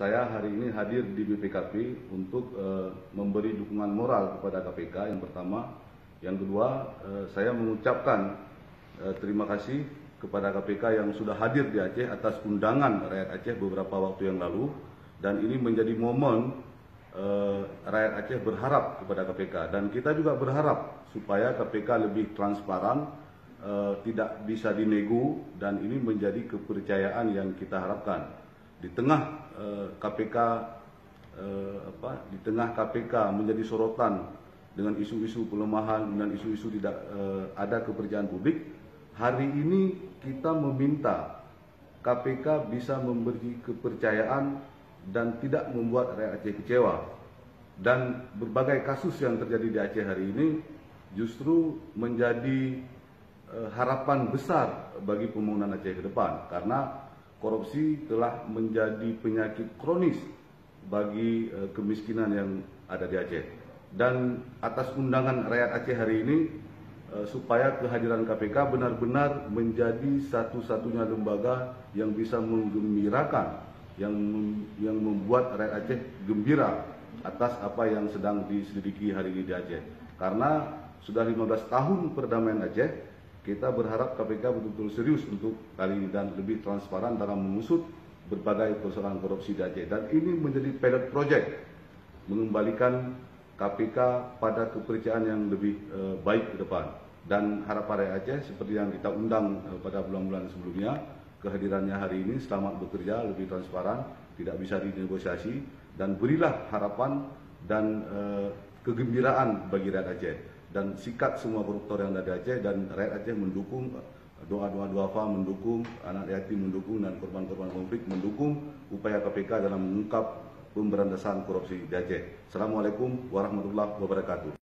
saya hari ini hadir di BPKP untuk memberi dukungan moral kepada KPK yang pertama. Yang kedua, saya mengucapkan terima kasih kepada KPK yang sudah hadir di Aceh atas undangan rakyat Aceh beberapa waktu yang lalu. Dan ini menjadi momen rakyat Aceh berharap kepada KPK. Dan kita juga berharap supaya KPK lebih transparan, tidak bisa dinego, dan ini menjadi kepercayaan yang kita harapkan. Di tengah KPK menjadi sorotan dengan isu-isu pelemahan dan isu-isu tidak ada kepercayaan publik, hari ini kita meminta KPK bisa memberi kepercayaan dan tidak membuat rakyat Aceh kecewa. Dan berbagai kasus yang terjadi di Aceh hari ini justru menjadi harapan besar bagi pembangunan Aceh ke depan, karena korupsi telah menjadi penyakit kronis bagi kemiskinan yang ada di Aceh. Dan atas undangan rakyat Aceh hari ini, supaya kehadiran KPK benar-benar menjadi satu-satunya lembaga yang bisa menggembirakan, yang membuat rakyat Aceh gembira atas apa yang sedang diselidiki hari ini di Aceh. Karena sudah 15 tahun perdamaian Aceh, kita berharap KPK betul-betul serius untuk kali ini dan lebih transparan dalam mengusut berbagai persoalan korupsi di Aceh. Dan ini menjadi pilot project mengembalikan KPK pada kepercayaan yang lebih baik ke depan. Dan harapan rakyat Aceh seperti yang kita undang pada bulan-bulan sebelumnya, kehadirannya hari ini selamat bekerja, lebih transparan, tidak bisa dinegosiasi, dan berilah harapan dan kegembiraan bagi rakyat Aceh. Dan sikat semua koruptor yang ada di Aceh, dan rakyat Aceh mendukung doa-doa duafa, mendukung anak yatim, mendukung dan korban-korban konflik, mendukung upaya KPK dalam mengungkap pemberantasan korupsi di Aceh. Assalamualaikum warahmatullahi wabarakatuh.